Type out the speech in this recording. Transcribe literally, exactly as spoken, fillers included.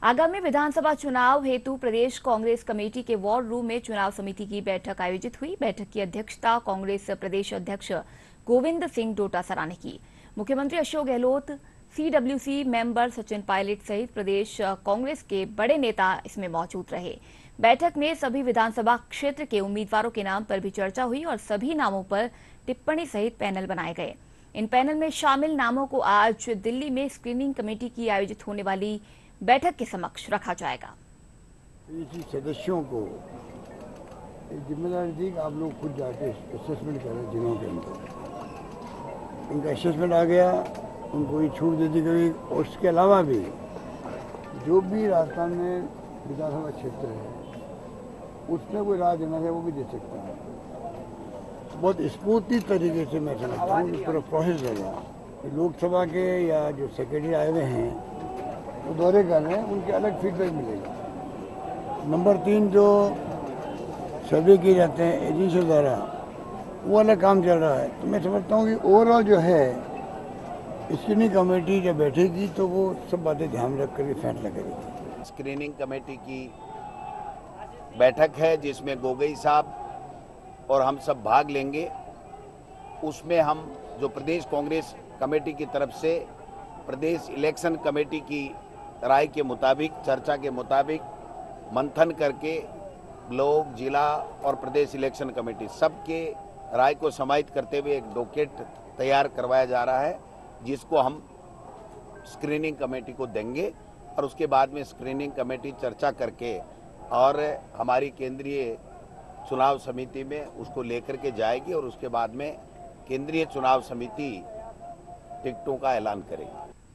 आगामी विधानसभा चुनाव हेतु प्रदेश कांग्रेस कमेटी के वॉर रूम में चुनाव समिति की बैठक आयोजित हुई। बैठक की अध्यक्षता कांग्रेस प्रदेश अध्यक्ष गोविंद सिंह डोटासरा ने की। मुख्यमंत्री अशोक गहलोत, सीडब्ल्यूसी मेंबर सचिन पायलट सहित प्रदेश कांग्रेस के बड़े नेता इसमें मौजूद रहे। बैठक में सभी विधानसभा क्षेत्र के उम्मीदवारों के नाम पर भी चर्चा हुई और सभी नामों पर टिप्पणी सहित पैनल बनाए गए। इन पैनल में शामिल नामों को आज दिल्ली में स्क्रीनिंग कमेटी की आयोजित होने वाली बैठक के समक्ष रखा जाएगा। इसी सदस्यों को जिम्मेदारी दी कि आप लोग खुद जाके असेसमेंट करें जिलों के अंदर। इनका असेसमेंट आ गया, उनको ये छूट दे दी गई। और उसके अलावा भी जो भी राजस्थान में विधानसभा क्षेत्र है उसमें कोई राय देना है वो भी दे सकता है। बहुत स्मूथली तरीके से मैं समझता हूँ पूरा प्रोसेस रहेगा। लोकसभा के या जो सेक्रेटरी आए हुए हैं वो दौरे कर रहे हैं, उनके अलग फीडबैक मिलेगा। नंबर तीन, जो सर्वे किए जाते हैं एजेंसी द्वारा, वो अलग काम चल रहा है। तो मैं समझता हूँ कि ओवरऑल जो है स्क्रीनिंग कमेटी जब बैठेगी तो वो सब बातें ध्यान रख कर फैसला करेगी। स्क्रीनिंग कमेटी की बैठक है जिसमें गोगई साहब और हम सब भाग लेंगे। उसमें हम जो प्रदेश कांग्रेस कमेटी की तरफ से प्रदेश इलेक्शन कमेटी की राय के मुताबिक, चर्चा के मुताबिक मंथन करके लोग, जिला और प्रदेश इलेक्शन कमेटी सबके राय को समाहित करते हुए एक डॉक्यूमेंट तैयार करवाया जा रहा है, जिसको हम स्क्रीनिंग कमेटी को देंगे और उसके बाद में स्क्रीनिंग कमेटी चर्चा करके और हमारी केंद्रीय चुनाव समिति में उसको लेकर के जाएगी और उसके बाद में केंद्रीय चुनाव समिति टिकटों का ऐलान करेगी।